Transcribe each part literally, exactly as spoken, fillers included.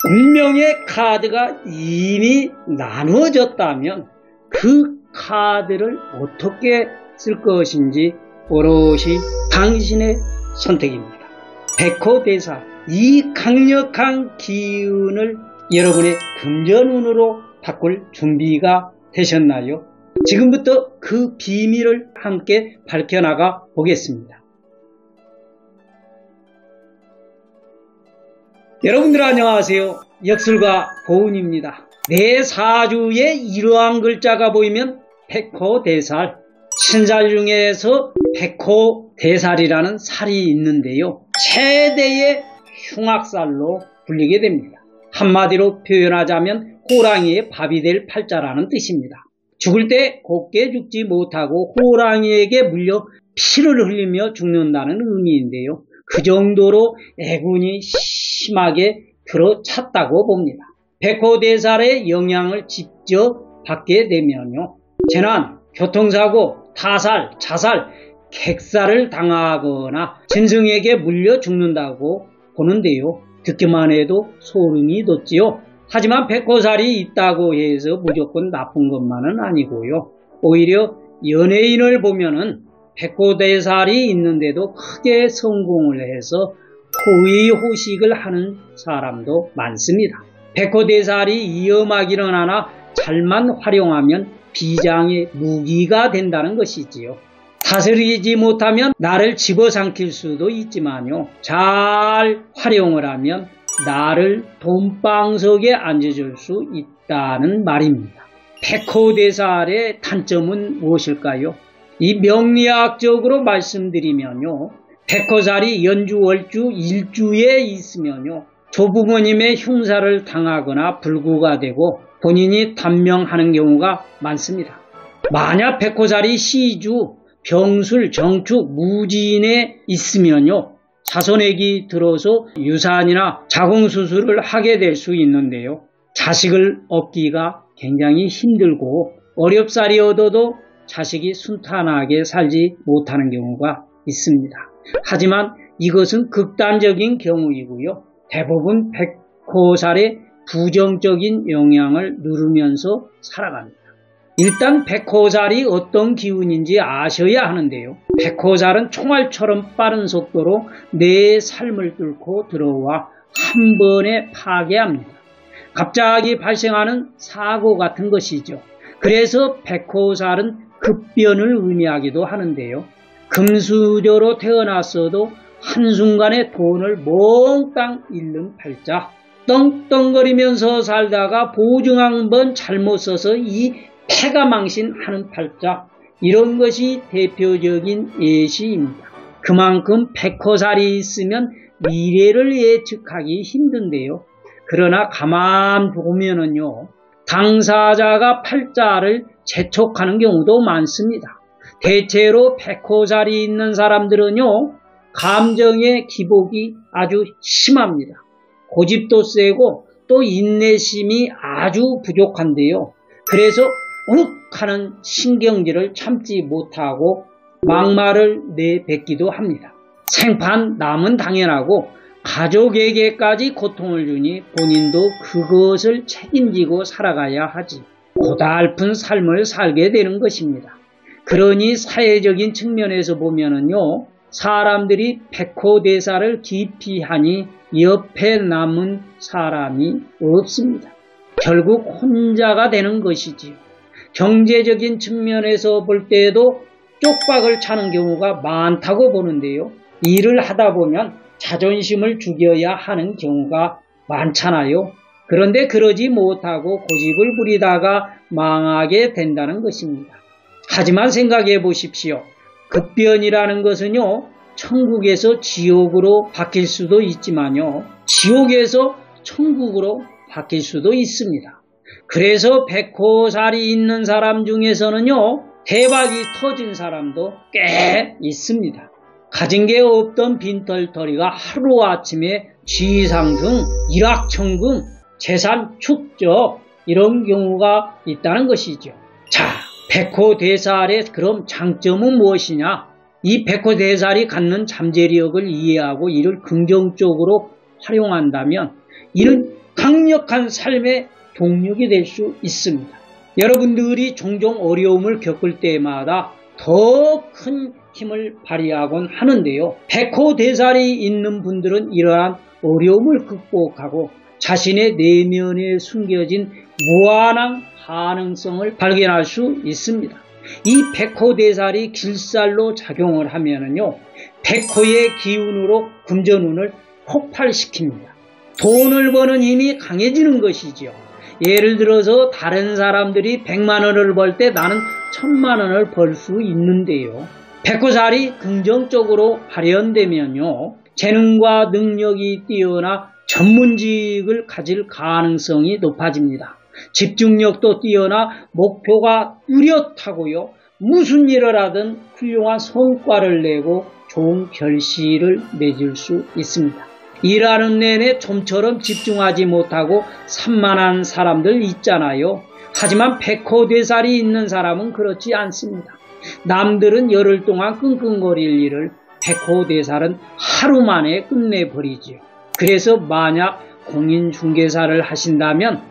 운명의 카드가 이미 나누어졌다면 그 카드를 어떻게 쓸 것인지 오롯이 당신의 선택입니다. 백호대사, 이 강력한 기운을 여러분의 금전운으로 바꿀 준비가 되셨나요? 지금부터 그 비밀을 함께 밝혀나가 보겠습니다. 여러분들 안녕하세요. 역술가 고운입니다. 내 사주에 이러한 글자가 보이면 백호대살, 신살 중에서 백호대살이라는 살이 있는데요. 최대의 흉악살로 불리게 됩니다. 한마디로 표현하자면 호랑이의 밥이 될 팔자라는 뜻입니다. 죽을 때 곱게 죽지 못하고 호랑이에게 물려 피를 흘리며 죽는다는 의미인데요. 그 정도로 애군이 심하게 들어찼다고 봅니다. 백호대살의 영향을 직접 받게 되면요, 재난, 교통사고, 타살, 자살, 객살을 당하거나 짐승에게 물려 죽는다고 보는데요. 듣기만 해도 소름이 돋지요. 하지만 백호살이 있다고 해서 무조건 나쁜 것만은 아니고요. 오히려 연예인을 보면은 백호대살이 있는데도 크게 성공을 해서 호의호식을 하는 사람도 많습니다. 백호대살이 위험하기는 하나 잘만 활용하면 비장의 무기가 된다는 것이지요. 다스리지 못하면 나를 집어삼킬 수도 있지만요, 잘 활용을 하면 나를 돈방석에 앉아줄 수 있다는 말입니다. 백호대살의 단점은 무엇일까요? 이 명리학적으로 말씀드리면요, 백호살이 연주월주 일주에 있으면요, 조부모님의 흉사를 당하거나 불구가 되고 본인이 단명하는 경우가 많습니다. 만약 백호살이 시주, 병술, 정축, 무진에 있으면요, 자손액이 들어서 유산이나 자궁수술을 하게 될 수 있는데요, 자식을 얻기가 굉장히 힘들고 어렵사리 얻어도 자식이 순탄하게 살지 못하는 경우가 있습니다. 하지만 이것은 극단적인 경우이고요, 대부분 백호살의 부정적인 영향을 누르면서 살아갑니다. 일단 백호살이 어떤 기운인지 아셔야 하는데요, 백호살은 총알처럼 빠른 속도로 내 삶을 뚫고 들어와 한 번에 파괴합니다. 갑자기 발생하는 사고 같은 것이죠. 그래서 백호살은 급변을 의미하기도 하는데요, 금수저로 태어났어도 한순간에 돈을 몽땅 잃는 팔자, 떵떵거리면서 살다가 보증 한번 잘못 써서 이 패가 망신하는 팔자, 이런 것이 대표적인 예시입니다. 그만큼 백호살이 있으면 미래를 예측하기 힘든데요, 그러나 가만 보면은요, 당사자가 팔자를 재촉하는 경우도 많습니다. 대체로 백호살이 있는 사람들은요, 감정의 기복이 아주 심합니다. 고집도 세고 또 인내심이 아주 부족한데요, 그래서 욱 하는 신경질을 참지 못하고 막말을 내뱉기도 합니다. 생판 남은 당연하고 가족에게까지 고통을 주니 본인도 그것을 책임지고 살아가야 하지, 고달픈 삶을 살게 되는 것입니다. 그러니 사회적인 측면에서 보면은요, 사람들이 백호대살을 기피하니 옆에 남은 사람이 없습니다. 결국 혼자가 되는 것이지요. 경제적인 측면에서 볼 때에도 쪽박을 차는 경우가 많다고 보는데요, 일을 하다 보면 자존심을 죽여야 하는 경우가 많잖아요. 그런데 그러지 못하고 고집을 부리다가 망하게 된다는 것입니다. 하지만 생각해 보십시오. 급변이라는 것은요, 천국에서 지옥으로 바뀔 수도 있지만요, 지옥에서 천국으로 바뀔 수도 있습니다. 그래서 백호살이 있는 사람 중에서는요, 대박이 터진 사람도 꽤 있습니다. 가진 게 없던 빈털터리가 하루아침에 쥐상등, 일확천금, 재산 축적, 이런 경우가 있다는 것이죠. 자, 백호대살의 그럼 장점은 무엇이냐? 이 백호대살이 갖는 잠재력을 이해하고 이를 긍정적으로 활용한다면 이는 강력한 삶의 동력이 될 수 있습니다. 여러분들이 종종 어려움을 겪을 때마다 더 큰 힘을 발휘하곤 하는데요. 백호대살이 있는 분들은 이러한 어려움을 극복하고 자신의 내면에 숨겨진 무한한 가능성을 발견할 수 있습니다. 이 백호대살이 길살로 작용을 하면은요, 백호의 기운으로 금전운을 폭발시킵니다. 돈을 버는 힘이 강해지는 것이지요. 예를 들어서 다른 사람들이 백만 원을 벌 때 나는 천만 원을 벌 수 있는데요. 백호살이 긍정적으로 발현되면요, 재능과 능력이 뛰어나 전문직을 가질 가능성이 높아집니다. 집중력도 뛰어나 목표가 뚜렷하고요, 무슨 일을 하든 훌륭한 성과를 내고 좋은 결실을 맺을 수 있습니다. 일하는 내내 좀처럼 집중하지 못하고 산만한 사람들 있잖아요. 하지만 백호대살이 있는 사람은 그렇지 않습니다. 남들은 열흘 동안 끙끙거릴 일을 백호대살은 하루 만에 끝내버리지요. 그래서 만약 공인중개사를 하신다면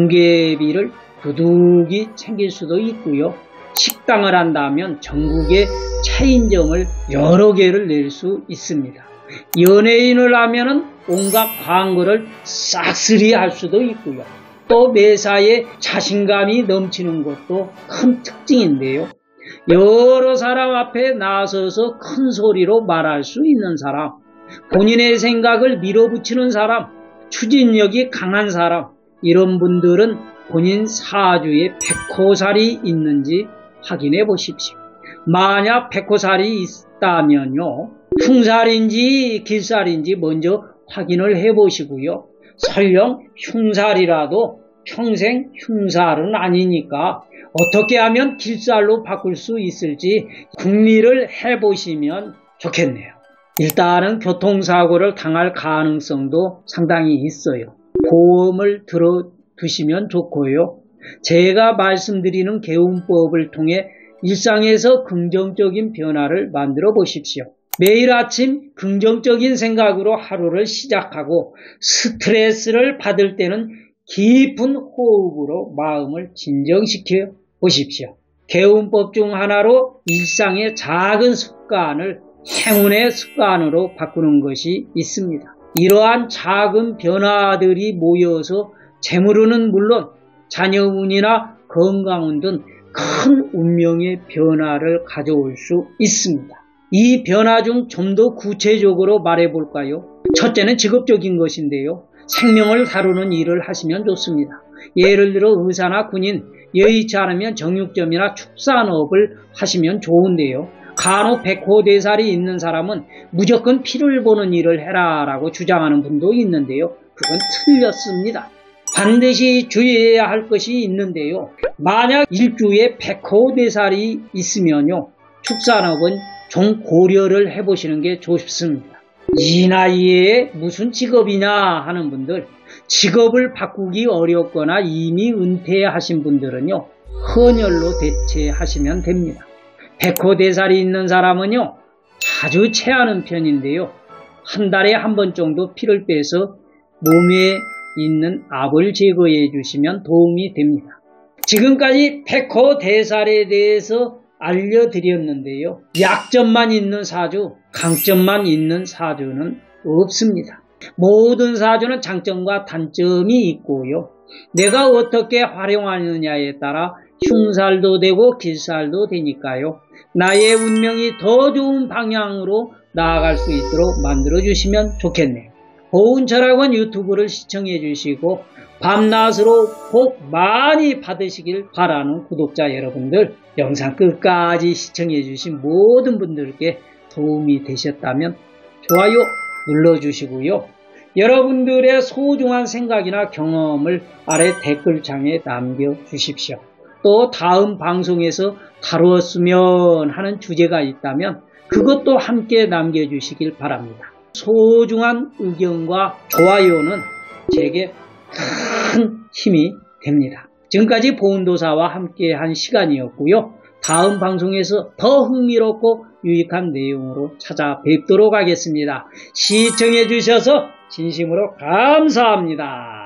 중개비를 부득이 챙길 수도 있고요. 식당을 한다면 전국에 체인점을 여러 개를 낼 수 있습니다. 연예인을 하면은 온갖 광고를 싹쓸이 할 수도 있고요. 또 매사에 자신감이 넘치는 것도 큰 특징인데요. 여러 사람 앞에 나서서 큰 소리로 말할 수 있는 사람, 본인의 생각을 밀어붙이는 사람, 추진력이 강한 사람, 이런 분들은 본인 사주에 백호살이 있는지 확인해 보십시오. 만약 백호살이 있다면요, 흉살인지 길살인지 먼저 확인을 해 보시고요. 설령 흉살이라도 평생 흉살은 아니니까 어떻게 하면 길살로 바꿀 수 있을지 궁리를 해 보시면 좋겠네요. 일단은 교통사고를 당할 가능성도 상당히 있어요. 보험을 들어두시면 좋고요. 제가 말씀드리는 개운법을 통해 일상에서 긍정적인 변화를 만들어 보십시오. 매일 아침 긍정적인 생각으로 하루를 시작하고 스트레스를 받을 때는 깊은 호흡으로 마음을 진정시켜 보십시오. 개운법 중 하나로 일상의 작은 습관을 행운의 습관으로 바꾸는 것이 있습니다. 이러한 작은 변화들이 모여서 재물운은 물론 자녀운이나 건강운 등 큰 운명의 변화를 가져올 수 있습니다. 이 변화 중 좀 더 구체적으로 말해볼까요? 첫째는 직업적인 것인데요. 생명을 다루는 일을 하시면 좋습니다. 예를 들어 의사나 군인, 여의치 않으면 정육점이나 축산업을 하시면 좋은데요. 간혹 백호대살이 있는 사람은 무조건 피를 보는 일을 해라 라고 주장하는 분도 있는데요. 그건 틀렸습니다. 반드시 주의해야 할 것이 있는데요. 만약 일주에 백호대살이 있으면요, 축산업은 좀 고려를 해보시는 게 좋습니다. 이 나이에 무슨 직업이냐 하는 분들, 직업을 바꾸기 어렵거나 이미 은퇴하신 분들은요, 헌혈로 대체하시면 됩니다. 백호대살이 있는 사람은요, 자주 체하는 편인데요, 한 달에 한 번 정도 피를 빼서 몸에 있는 압을 제거해 주시면 도움이 됩니다. 지금까지 백호대살에 대해서 알려드렸는데요. 약점만 있는 사주, 강점만 있는 사주는 없습니다. 모든 사주는 장점과 단점이 있고요. 내가 어떻게 활용하느냐에 따라 흉살도 되고 길살도 되니까요. 나의 운명이 더 좋은 방향으로 나아갈 수 있도록 만들어주시면 좋겠네요. 보은철학원 유튜브를 시청해 주시고 밤낮으로 복 많이 받으시길 바라는 구독자 여러분들, 영상 끝까지 시청해 주신 모든 분들께 도움이 되셨다면 좋아요 눌러주시고요. 여러분들의 소중한 생각이나 경험을 아래 댓글창에 남겨주십시오. 또 다음 방송에서 다루었으면 하는 주제가 있다면 그것도 함께 남겨주시길 바랍니다. 소중한 의견과 좋아요는 제게 큰 힘이 됩니다. 지금까지 보은도사와 함께한 시간이었고요. 다음 방송에서 더 흥미롭고 유익한 내용으로 찾아뵙도록 하겠습니다. 시청해 주셔서 진심으로 감사합니다.